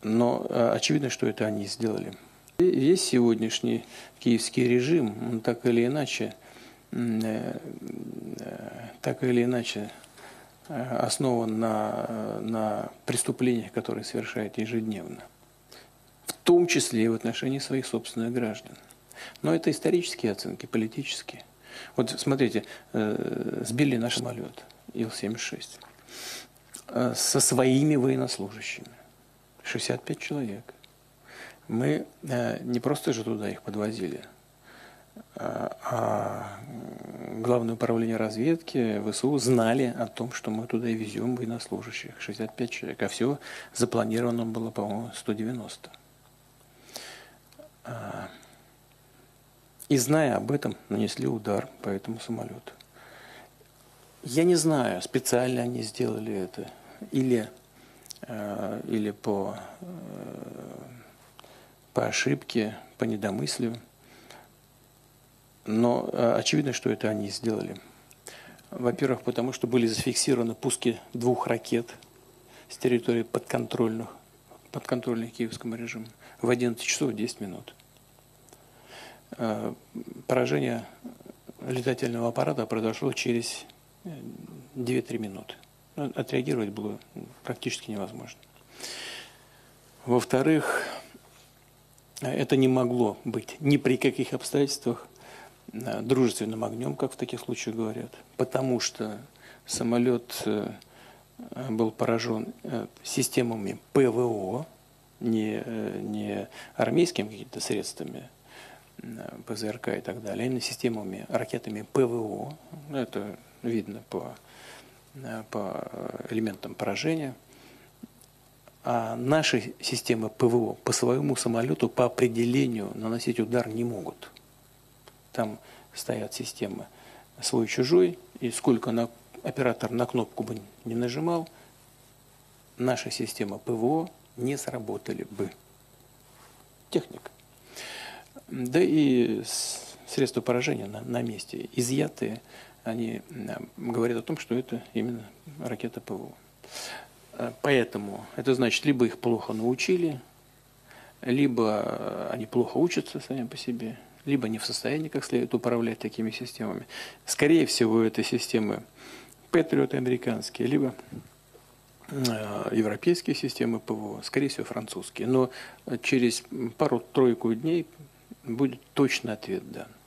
Но очевидно, что это они сделали. И весь сегодняшний киевский режим, он так или иначе основан на преступлениях, которые совершает ежедневно, в том числе и в отношении своих собственных граждан. Но это исторические оценки, политические. Вот смотрите, сбили наш самолет Ил-76 со своими военнослужащими, 65 человек. Мы не просто же туда их подвозили, а Главное управление разведки ВСУ знали о том, что мы туда и везем военнослужащих, 65 человек, а всего запланировано было, по-моему, 190. И зная об этом, нанесли удар по этому самолету. Я не знаю, специально они сделали это или по ошибке, по недомыслию. Но очевидно, что это они сделали. Во-первых, потому что были зафиксированы пуски 2 ракет с территории подконтрольных киевскому режиму в 11 часов 10 минут. Поражение летательного аппарата произошло через 2-3 минуты. Отреагировать было практически невозможно. Во-вторых, это не могло быть ни при каких обстоятельствах дружественным огнем, как в таких случаях говорят, потому что самолет был поражен системами ПВО, не армейскими какими-то средствами, ПЗРК и так далее, а именно системами, ракетами ПВО. Это видно по элементам поражения. А наши системы ПВО по своему самолету по определению наносить удар не могут. Там стоят системы свой-чужой, и сколько оператор на кнопку бы не нажимал, наша система ПВО не сработали бы. Техника. Да и средства поражения на месте изъятые, они говорят о том, что это именно ракета ПВО. Поэтому это значит, либо их плохо научили, либо они плохо учатся сами по себе, либо не в состоянии как следует управлять такими системами. Скорее всего, это системы Патриоты американские, либо европейские системы ПВО, скорее всего, французские. Но через пару-тройку дней будет точный ответ дан.